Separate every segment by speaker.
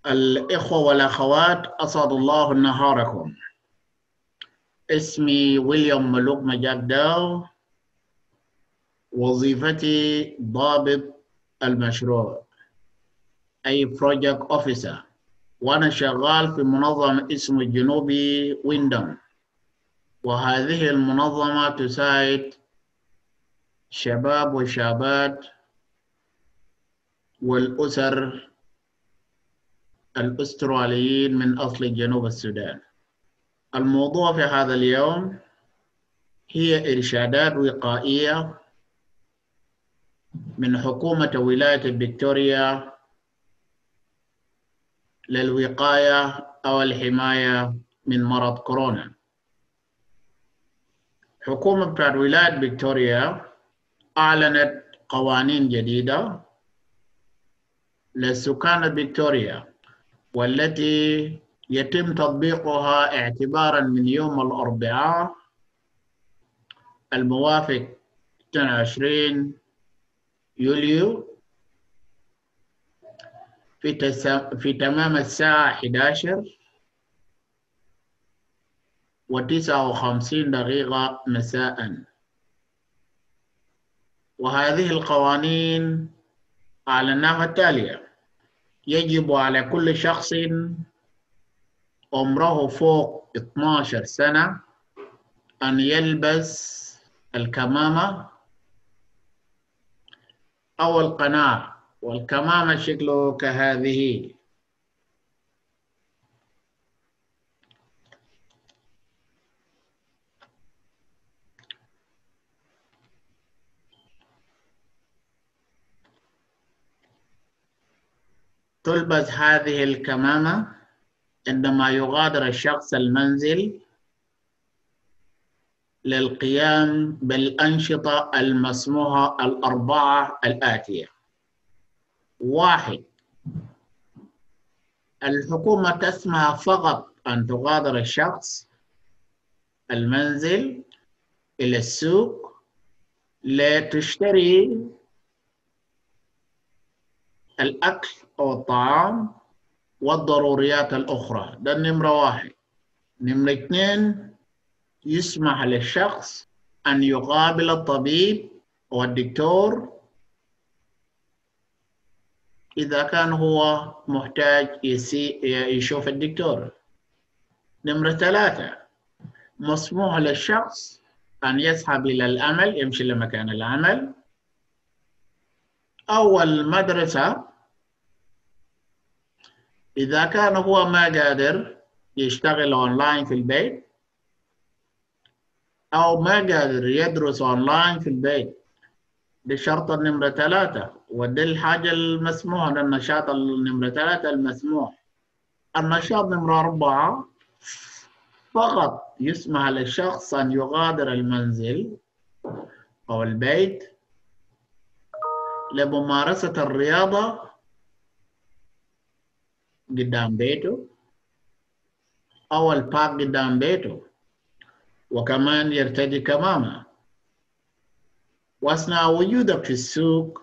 Speaker 1: الإخوة والأخوات، أسعد الله نهاركم. اسمي ويليام ملوك مجاكداو، وظيفتي ضابط المشروع أي بروجكت أوفيسر، وأنا شغال في منظمة اسمه الجنوبي ويندم، وهذه المنظمة تساعد شباب وشابات والأسر الأستراليين من أصل جنوب السودان. الموضوع في هذا اليوم هي إرشادات وقائية من حكومة ولاية فيكتوريا للوقاية أو الحماية من مرض كورونا. حكومة ولاية فيكتوريا أعلنت قوانين جديدة لسكان فيكتوريا، والتي يتم تطبيقها اعتباراً من يوم الأربعاء الموافق 22 يوليو في تمام الساعة 11:59 مساء. وهذه القوانين أعلناها التالية: يجب على كل شخص عمره فوق 12 سنة أن يلبس الكمامة أو القناع، والكمامة شكله كهذه. تلبس هذه الكمامة عندما يغادر الشخص المنزل للقيام بالأنشطة المسموحة الأربعة الآتية. 1. الحكومة تسمح فقط أن تغادر الشخص المنزل إلى السوق لتشتري الأكل أو الطعام والضروريات الأخرى. ده نمرة 1. نمرة 2، يسمح للشخص أن يقابل الطبيب والدكتور إذا كان هو محتاج يشوف الدكتور. نمرة 3، مسموح للشخص أن يذهب إلى العمل، يمشي لمكان العمل أو المدرسة إذا كان هو ما قادر يشتغل أونلاين في البيت أو ما قادر يدرس أونلاين في البيت. بشرط النمرة 3، ودي الحاجة المسموحة، النشاط النمرة 3 المسموح. النشاط نمرة 4، فقط يسمح للشخص أن يغادر المنزل أو البيت لممارسة الرياضة قدام بيته أو البارك قدام بيته، وكمان يرتدي كمامة. وأثناء وجودك في السوق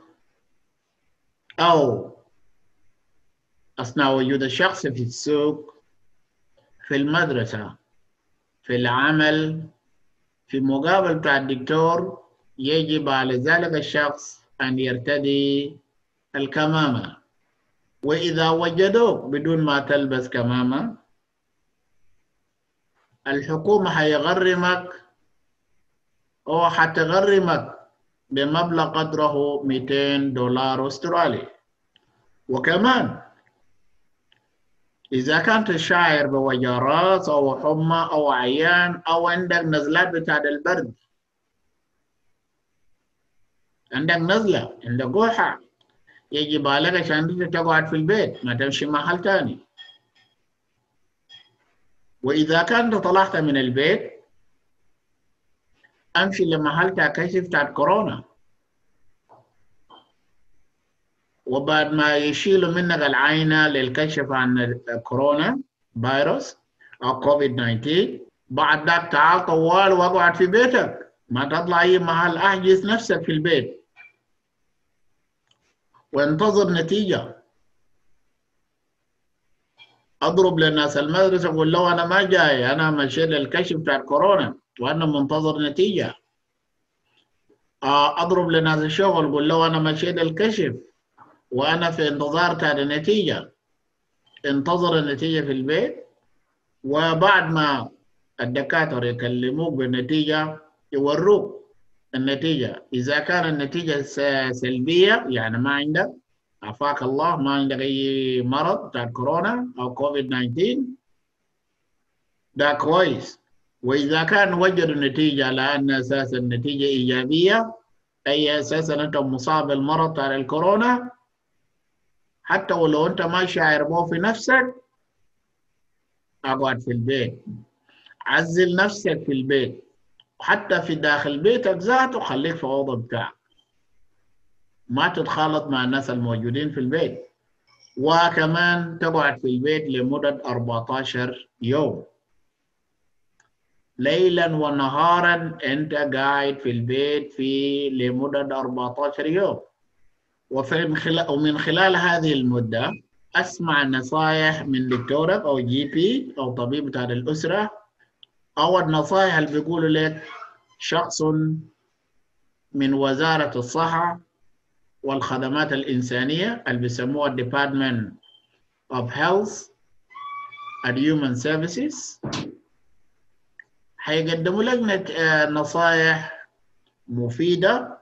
Speaker 1: أو أثناء وجود الشخص في السوق، في المدرسة، في العمل، في مقابلة الدكتور، يجب على ذلك الشخص أن يرتدي الكمامة. وإذا وجدوك بدون ما تلبس كمامة، الحكومة هيغرمك أو حتغرمك بمبلغ قدره $200 أسترالي. وكمان إذا كنت شاعر بوجع راس أو حمى أو عيان أو عندك نزلات بتاعت البرد، عندك نزلة، عندك قوحة، يجب عليك عشان تقعد في البيت، ما تمشي محل تاني. وإذا كنت طلعت من البيت، أمشي لمحل كشف بتاعت كورونا، وبعد ما يشيلوا منك العينة للكشف عن الكورونا فيروس أو COVID-19، بعد ذاك تعال طوال واقعد في بيتك، ما تطلع أي محل، أحجز نفسك في البيت وانتظر نتيجة. اضرب للناس المدرسه اقول له انا ما جاي، انا مشيت للكشف بتاع الكورونا وانا منتظر نتيجه. اضرب لناس الشغل اقول له انا مشيت للكشف وانا في انتظار بتاع النتيجه، انتظر النتيجه في البيت. وبعد ما الدكاتره يكلموك بالنتيجه يوروك النتيجه، اذا كان النتيجه سلبيه يعني ما عندك، عافاك الله، ما عندك اي مرض بتاع كورونا او كوفيد 19، ده كويس. واذا كان وجدوا النتيجه على ان اساس النتيجه ايجابيه، اي اساسا انت مصاب بالمرض بتاع الكورونا، حتى ولو انت ما شاعر به في نفسك، اقعد في البيت، عزل نفسك في البيت، حتى في داخل بيتك ذاته خليك في اوضه بتاعك، ما تتخالط مع الناس الموجودين في البيت. وكمان تقعد في البيت لمده 14 يوم، ليلا ونهارا انت قاعد في البيت لمده 14 يوم. ومن خلال هذه المده اسمع نصائح من دكتورك او جي بي او طبيب بتاع الاسره، او النصائح اللي بيقولوا لك شخص من وزاره الصحه والخدمات الانسانيه اللي بيسموها Department of Health and Human Services، هيقدموا لك نصائح مفيده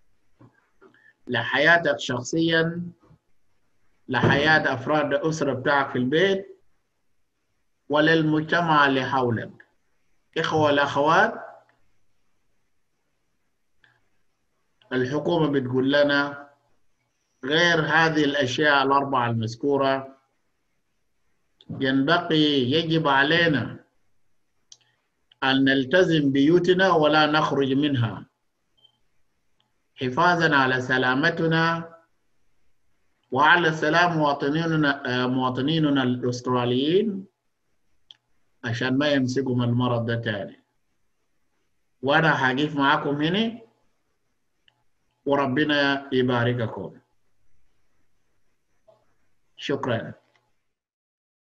Speaker 1: لحياتك شخصيا، لحياه افراد الاسره بتاعك في البيت، وللمجتمع اللي حولك. إخوة والأخوات، الحكومة بتقول لنا غير هذه الأشياء الأربعة المذكورة، يجب علينا أن نلتزم بيوتنا ولا نخرج منها، حفاظا على سلامتنا وعلى سلام مواطنيننا الأستراليين، عشان ما يمسكهم المرض ده تاني. وأنا حقيف معاكم هنا، وربنا يبارككم. شكرا.